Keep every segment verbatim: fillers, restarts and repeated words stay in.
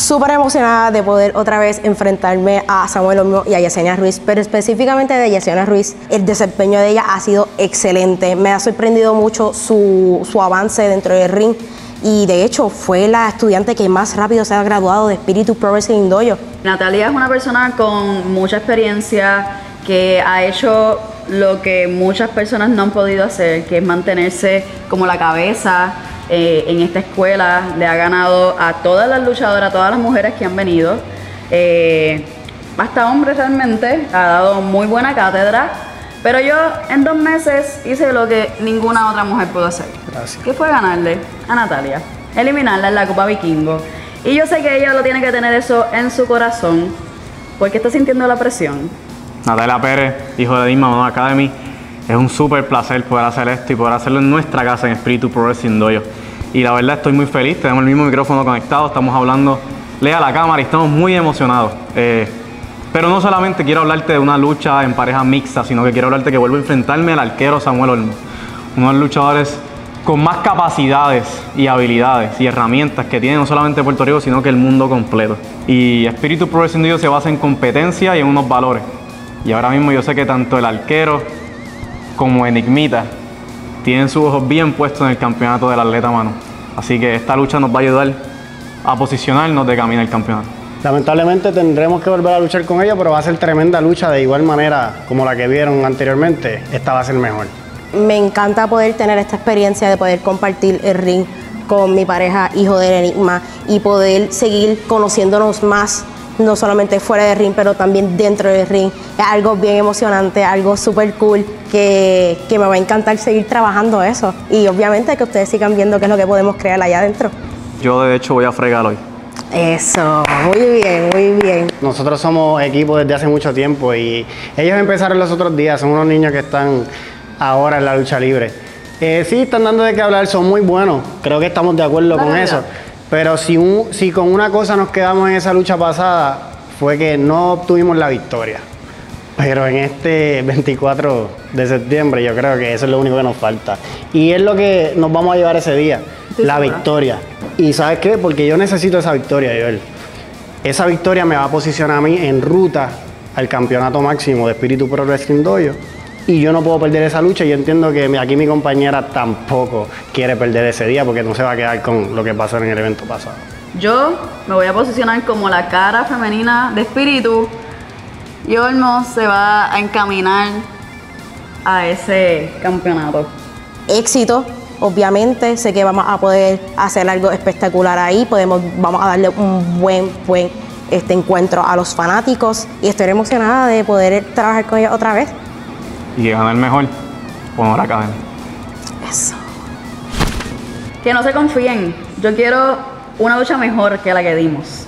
súper emocionada de poder otra vez enfrentarme a Samuel Olmo y a Yesenia Ruiz, pero específicamente de Yesenia Ruiz. El desempeño de ella ha sido excelente. Me ha sorprendido mucho su, su avance dentro del ring. Y de hecho fue la estudiante que más rápido se ha graduado de Espíritu Pro Wrestling Dojo. Natalia es una persona con mucha experiencia que ha hecho lo que muchas personas no han podido hacer, que es mantenerse como la cabeza eh, en esta escuela. Le ha ganado a todas las luchadoras, a todas las mujeres que han venido, eh, hasta hombres realmente. Ha dado muy buena cátedra. Pero yo en dos meses hice lo que ninguna otra mujer pudo hacer. Gracias. Que fue ganarle a Natalia, eliminarla en la Copa Vikingo. Y yo sé que ella lo tiene que tener eso en su corazón, porque está sintiendo la presión. Natalia Pérez, hijo de Disma Mono Academy, es un súper placer poder hacer esto y poder hacerlo en nuestra casa en Espíritu Pro Wrestling Dojo. Y la verdad estoy muy feliz, tenemos el mismo micrófono conectado, estamos hablando, lea la cámara y estamos muy emocionados. Eh, Pero no solamente quiero hablarte de una lucha en pareja mixta, sino que quiero hablarte que vuelvo a enfrentarme al arquero Samuel Olmo, uno de los luchadores con más capacidades y habilidades y herramientas que tiene no solamente Puerto Rico, sino que el mundo completo. Y Espíritu Pro Wrestling Dojo se basa en competencia y en unos valores. Y ahora mismo yo sé que tanto el arquero como Enigmita tienen sus ojos bien puestos en el campeonato del atleta mano. Así que esta lucha nos va a ayudar a posicionarnos de camino al campeonato. Lamentablemente tendremos que volver a luchar con ella, pero va a ser tremenda lucha de igual manera como la que vieron anteriormente. Esta va a ser mejor. Me encanta poder tener esta experiencia de poder compartir el ring con mi pareja, hijo del Enigma, y poder seguir conociéndonos más, no solamente fuera del ring, pero también dentro del ring. Es algo bien emocionante, algo súper cool, que, que me va a encantar seguir trabajando eso. Y obviamente que ustedes sigan viendo qué es lo que podemos crear allá adentro. Yo de hecho voy a fregar hoy. Eso, muy bien, muy bien. Nosotros somos equipo desde hace mucho tiempo y ellos empezaron los otros días, son unos niños que están ahora en la lucha libre. Eh, sí, están dando de qué hablar, son muy buenos, creo que estamos de acuerdo con eso. Pero si, un, si con una cosa nos quedamos en esa lucha pasada, fue que no obtuvimos la victoria. Pero en este veinticuatro de septiembre yo creo que eso es lo único que nos falta. Y es lo que nos vamos a llevar ese día, la victoria. Y ¿sabes qué? Porque yo necesito esa victoria, Joel. Esa victoria me va a posicionar a mí en ruta al campeonato máximo de Espíritu Pro Wrestling Dojo. Y yo no puedo perder esa lucha. Yo entiendo que aquí mi compañera tampoco quiere perder ese día porque no se va a quedar con lo que pasó en el evento pasado. Yo me voy a posicionar como la cara femenina de Espíritu y Olmo se va a encaminar a ese campeonato. Éxito, obviamente, sé que vamos a poder hacer algo espectacular ahí, podemos, vamos a darle un buen, buen este encuentro a los fanáticos y estoy emocionada de poder trabajar con ellos otra vez. Y que gane el mejor, Honor Academy. Eso. Que no se confíen, yo quiero una lucha mejor que la que dimos.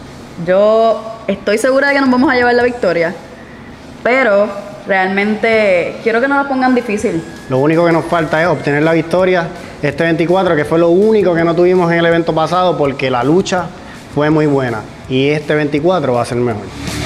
Yo estoy segura de que nos vamos a llevar la victoria, pero realmente quiero que no la pongan difícil. Lo único que nos falta es obtener la victoria este veinticuatro, que fue lo único que no tuvimos en el evento pasado porque la lucha fue muy buena. Y este veinticuatro va a ser mejor.